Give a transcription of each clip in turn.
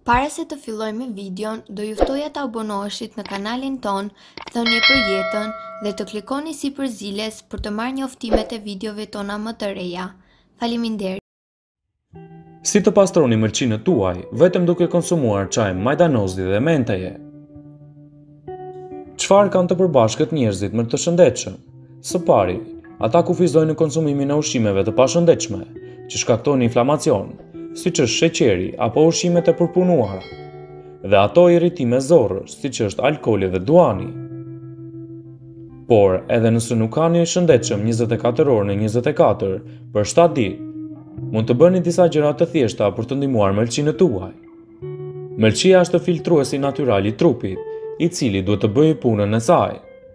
Para se të filloj me videon, do juftoja të abonoheshit në kanalin ton, thënie për jetën dhe të klikoni si përziles për të marrë njoftimet e videove tona më të reja. Faleminderit. Si të pastroni mëlçinët tuaj vetëm duke konsumuar çaj majdanozdi dhe menteje? Çfarë kanë të përbashkët njerëzit më të shëndetshëm? Së pari, ata kufizojnë në konsumimin e ushqimeve të pashëndetshme, që shkaktojnë inflamacion, siç është sheqeri apo ushqimet e përpunuara, dhe ato irritime zorrësh, siç është alkooli dhe duani. Por, edhe nëse nuk kanë një shëndetshëm 24 orë në 24 për 7 ditë, mund të bëni disa gjëra të thjeshta për të ndihmuar mëlçinët tuaj. Mëlçia është filtruesi natyral i trupit, i cili duhet të bëjë punën e saj.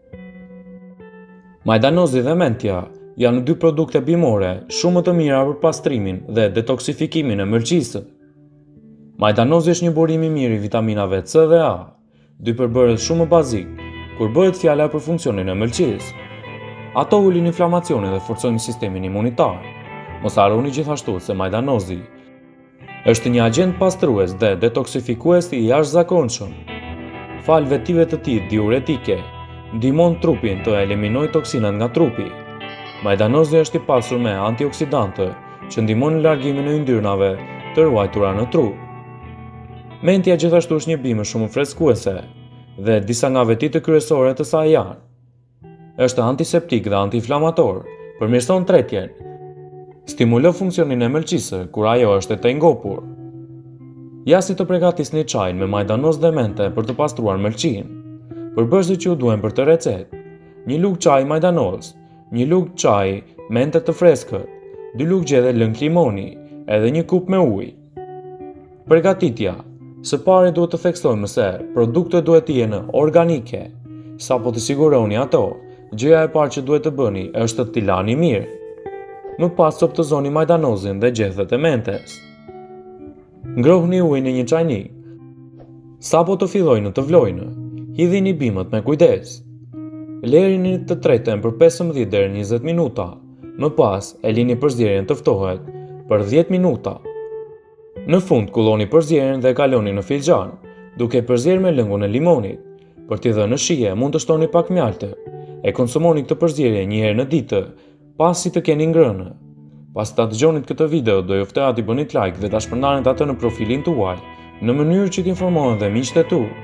Majdanozi dhe mentja janë dy produkte bimore shumë më të mira për pastrimin dhe detoksifikimin e mëlçisë. Majdanozi është një burim i mirë i vitaminave C dhe A, dy përbërës shumë bazik, kur bëhet fjala për funksionin e mëlçisë. Ato ulin inflamacionin dhe forcojnë sistemin imunitar. Mos harroni gjithashtu se majdanozi është një agent pastrues dhe detoksifikues i jashtëzakonshëm. Fal vetive të tij diuretike, ndihmon trupin të eliminojë toksinat nga trupi. Majdanozi është i pasur me antioksidantë që ndihmon në largimin e yndyrnave të ruajtura në trup. Mentja gjithashtu është një bimë shumë freskuese dhe disa nga vetitë kryesore të saj janë. Është antiseptik dhe antiinflamator, përmirëson tretjen, stimulon funksionin e mëlçisë kur ajo është e tengopur. Ja si të përgatisni çajin me majdanoz dhe mente për të pastruar mëlçinë. Përbërësit që ju duhen për të recetë: një lugë çaj majdanoz, një lugë çaj mente të freskët, 2 lugë gjedhe lëng limoni, edhe një kup me ujë. Përgatitja: së pari duhet të theksojmë se produktet duhet të jenë organike. Sapo të siguroni ato, gjëja e parë që duhet të bëni është të lani mirë. Më pas coptëzoni majdanozin dhe gjethet e mentes. Ngrohni ujin në një çajnik. Sapo të fillojnë të vlojnë, hidhini bimët me kujdes. Lërini të treten për 15 deri në 20 minuta. Më pas e lini përzierjen të ftohet për 10 minuta. Në fund kulloni përzierjen dhe e kaloni në filxhan, duke përzier me lëngun e limonit. Për t'i dhënë shije, mund të shtoni pak mjaltë. E konsumoni këtë përzierje një herë në ditë, pasi të keni ngrënë. Pas ta dëgjonit këtë video, do ju ftoj t'i bëni like dhe ta shpërndanit atë në profilin tuaj, në mënyrë që t'informohen dhe miqtë e tu.